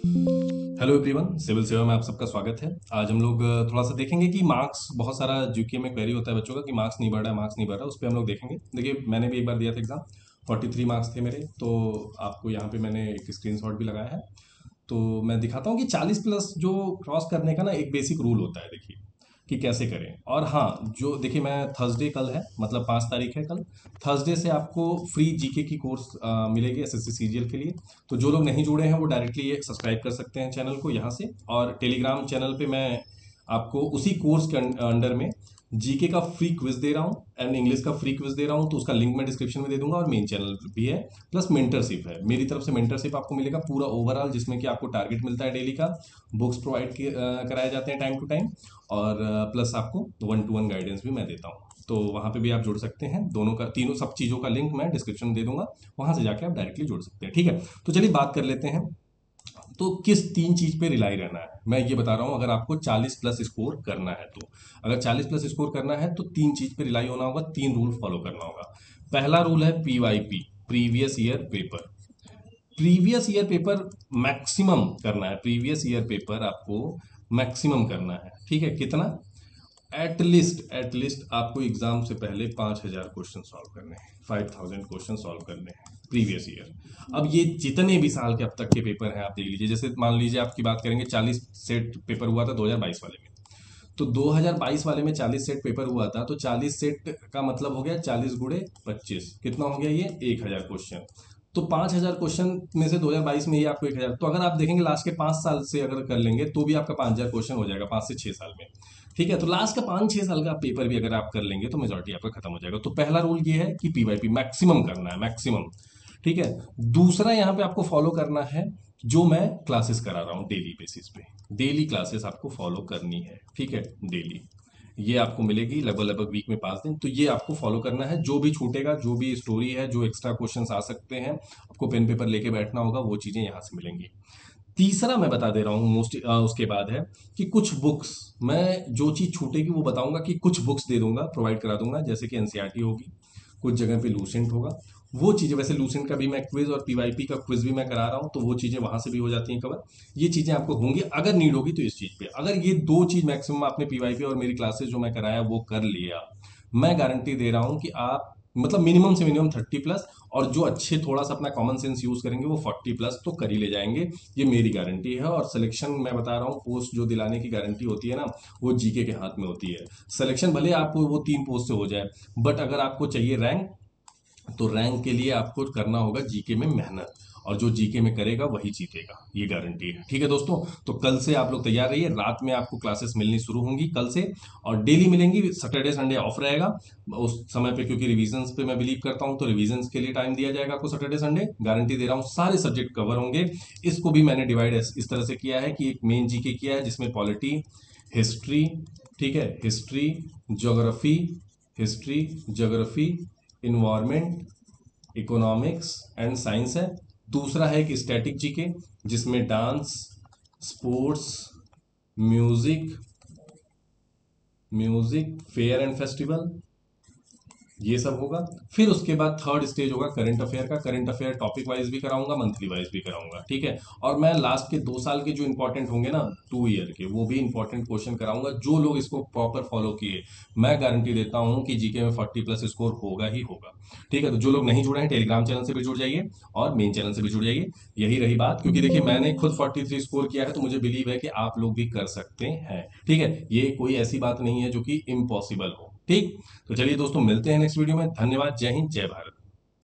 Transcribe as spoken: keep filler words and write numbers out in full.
Hello everyone, civil सेवा में आप सबका स्वागत है। आज हम लोग अ, थोड़ा सा देखेंगे कि मार्क्स, बहुत सारा जीके में क्वेरी होता है बच्चों का कि मार्क्स नहीं बढ़ रहा है, मार्क्स नहीं बढ़ रहा है। उस पर हम लोग देखेंगे। देखिए, मैंने भी एक बार दिया था एग्जाम, तैंतालीस मार्क्स थे मेरे। तो आपको यहाँ पे मैंने एक स्क्रीनशॉट भी लगाया है। तो मैं दिखाता हूँ कि चालीस प्लस जो क्रॉस करने का ना एक बेसिक रूल होता है। देखिए कि कैसे करें। और हाँ, जो देखिए, मैं थर्सडे कल है, मतलब पाँच तारीख है कल। थर्सडे से आपको फ्री जीके की कोर्स अ, मिलेगी एसएससी सीजीएल के लिए। तो जो लोग नहीं जुड़े हैं वो डायरेक्टली ये सब्सक्राइब कर सकते हैं चैनल को यहाँ से। और टेलीग्राम चैनल पे मैं आपको उसी कोर्स के अंडर में जीके का फ्री क्विज दे रहा हूँ एंड इंग्लिश का फ्री क्विज दे रहा हूँ। तो उसका लिंक मैं डिस्क्रिप्शन में दे दूंगा। और मेन चैनल भी है, प्लस मेंटरशिप है मेरी तरफ से। मेंटरशिप आपको मिलेगा पूरा ओवरऑल, जिसमें कि आपको टारगेट मिलता है डेली का, बुक्स प्रोवाइड कराए जाते हैं टाइम टू टाइम, और प्लस आपको वन टू वन गाइडेंस भी मैं देता हूँ। तो वहाँ पे भी आप जुड़ सकते हैं। दोनों का, तीनों सब चीज़ों का लिंक मैं डिस्क्रिप्शन में दे दूंगा। वहाँ से जाके आप डायरेक्टली जुड़ सकते हैं। ठीक है, तो चलिए बात कर लेते हैं। तो किस तीन चीज पे रिलाई रहना है मैं ये बता रहा हूं। अगर आपको चालीस प्लस स्कोर करना है, तो अगर चालीस प्लस स्कोर करना है तो तीन चीज पे रिलाई होना होगा, तीन रूल फॉलो करना होगा। पहला रूल है PYP, previous year paper. Previous year paper maximum करना है। प्रीवियस ईयर पेपर आपको मैक्सिमम करना है। ठीक है, कितना? एटलीस्ट एटलीस्ट आपको एग्जाम से पहले पाँच हजार क्वेश्चन सॉल्व करने हैं, फाइव थाउजेंड क्वेश्चन सॉल्व करने हैं प्रीवियस ईयर। अब ये जितने भी साल के अब तक के पेपर हैं आप देख लीजिए। जैसे मान लीजिए आपकी बात करेंगे, चालीस सेट पेपर हुआ था दो हज़ार बाईस वाले में। तो दो हज़ार बाईस वाले में चालीस सेट पेपर हुआ था, तो चालीस सेट का मतलब हो गया चालीस गुड़े पच्चीस, कितना हो गया ये? एक हजार क्वेश्चन। तो पाँच हजार क्वेश्चन में से दो हज़ार बाईस में ही आपको एक हजार, तो अगर आप देखेंगे लास्ट के पाँच साल से अगर कर लेंगे तो भी आपका पाँच हजार क्वेश्चन हो जाएगा पाँच से छः साल में। ठीक है, तो लास्ट का पाँच छः साल का पेपर भी अगर आप कर लेंगे तो मेजोरिटी आपका खत्म हो जाएगा। तो पहला रूल ये है कि पीवाईपी मैक्सिमम करना है, मैक्सिमम। ठीक है। दूसरा यहाँ पे आपको फॉलो करना है, जो मैं क्लासेस करा रहा हूँ डेली बेसिस पे। डेली क्लासेस आपको फॉलो करनी है। ठीक है, डेली ये आपको मिलेगी लगभग लगभग वीक में पाँच दिन। तो ये आपको फॉलो करना है। जो भी छूटेगा, जो भी स्टोरी है, जो एक्स्ट्रा क्वेश्चंस आ सकते हैं, आपको पेन पेपर लेके बैठना होगा, वो चीज़ें यहाँ से मिलेंगी। तीसरा मैं बता दे रहा हूँ मोस्ट, उसके बाद है कि कुछ बुक्स, मैं जो चीज़ छूटेगी वो बताऊंगा कि कुछ बुक्स दे दूंगा, प्रोवाइड करा दूंगा। जैसे कि एनसीईआरटी होगी, कुछ जगह पे लूसेंट होगा। वो चीज़ें, वैसे लूसेंट का भी मैं क्विज और पीवाईपी का क्विज भी मैं करा रहा हूँ, तो वो चीज़ें वहाँ से भी हो जाती हैं कवर। ये चीज़ें आपको होंगी अगर नीड होगी तो इस चीज़ पे। अगर ये दो चीज़ मैक्सिमम आपने पीवाईपी और मेरी क्लासेस जो मैं कराया वो कर लिया, मैं गारंटी दे रहा हूँ कि आप, मतलब मिनिमम से मिनिमम थर्टी प्लस, और जो अच्छे थोड़ा सा अपना कॉमन सेंस यूज करेंगे वो फोर्टी प्लस तो कर ही ले जाएंगे। ये मेरी गारंटी है। और सिलेक्शन मैं बता रहा हूँ, पोस्ट जो दिलाने की गारंटी होती है ना, वो जीके के हाथ में होती है। सिलेक्शन भले आपको वो तीन पोस्ट से हो जाए, बट अगर आपको चाहिए रैंक, तो रैंक के लिए आपको करना होगा जीके में मेहनत। और जो जीके में करेगा वही जीतेगा, ये गारंटी है। ठीक है दोस्तों, तो कल से आप लोग तैयार रहिए। रात में आपको क्लासेस मिलनी शुरू होंगी कल से, और डेली मिलेंगी। सैटरडे संडे ऑफ रहेगा उस समय पे, क्योंकि रिवीजन्स पे मैं बिलीव करता हूँ। तो रिवीजन्स के लिए टाइम दिया जाएगा आपको सैटरडे संडे, गारंटी दे रहा हूँ। सारे सब्जेक्ट कवर होंगे। इसको भी मैंने डिवाइड इस तरह से किया है कि एक मेन जीके किया है जिसमें पॉलिटी, हिस्ट्री, ठीक है, history, geography, history, geography, environment, economics and science है। दूसरा है एक स्टैटिक जीके, जिसमें dance, sports, music, music fair and festival, ये सब होगा। फिर उसके बाद थर्ड स्टेज होगा करंट अफेयर का। करंट अफेयर टॉपिक वाइज भी कराऊंगा, मंथली वाइज भी कराऊंगा। ठीक है, और मैं लास्ट के दो साल के जो इंपॉर्टेंट होंगे ना, टू ईयर के, वो भी इंपॉर्टेंट क्वेश्चन कराऊंगा। जो लोग इसको प्रॉपर फॉलो किए, मैं गारंटी देता हूं कि जीके में फोर्टी प्लस स्कोर होगा ही होगा। ठीक है, तो जो लोग नहीं जुड़े हैं, टेलीग्राम चैनल से भी जुड़ जाइए और मेन चैनल से भी जुड़ जाइए। यही रही बात, क्योंकि देखिए मैंने खुद फोर्टी थ्री स्कोर किया है, तो मुझे बिलीव है कि आप लोग भी कर सकते हैं। ठीक है, ये कोई ऐसी बात नहीं है जो कि इम्पॉसिबल हो। ठीक, तो चलिए दोस्तों, मिलते हैं नेक्स्ट वीडियो में। धन्यवाद, जय हिंद, जय भारत।